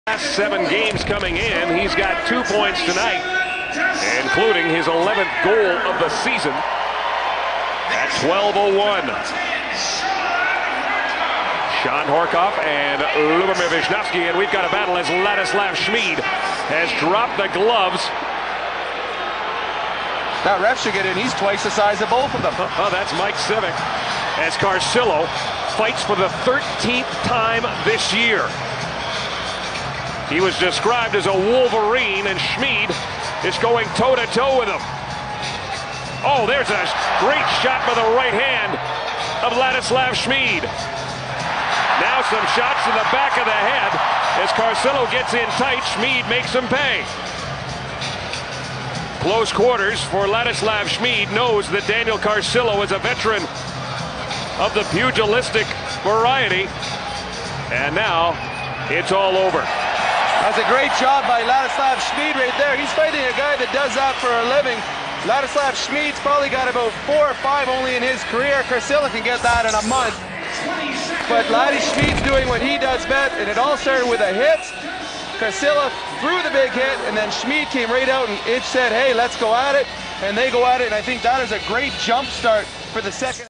Last 7 games coming in, he's got 2 points tonight, including his 11th goal of the season at 12:01. Shawn Horcoff and Lubomir Visnovsky, and we've got a battle as Ladislav Smid has dropped the gloves. That ref should get in. He's twice the size of both of them. Oh, that's Mike Civic as Carcillo fights for the 13th time this year. He was described as a Wolverine, and Smid is going toe-to-toe with him. Oh, there's a great shot by the right hand of Ladislav Smid. Now some shots to the back of the head as Carcillo gets in tight. Smid makes him pay. Close quarters for Ladislav Smid. Knows that Daniel Carcillo is a veteran of the pugilistic variety. And now it's all over. That's a great job by Ladislav Smid right there. He's fighting a guy that does that for a living. Ladislav Smid's probably got about 4 or 5 only in his career. Carcillo can get that in a month. But Laddie Smid's doing what he does best, and it all started with a hit. Carcillo threw the big hit, and then Smid came right out and it said, hey, let's go at it. And they go at it, and I think that is a great jump start for the second.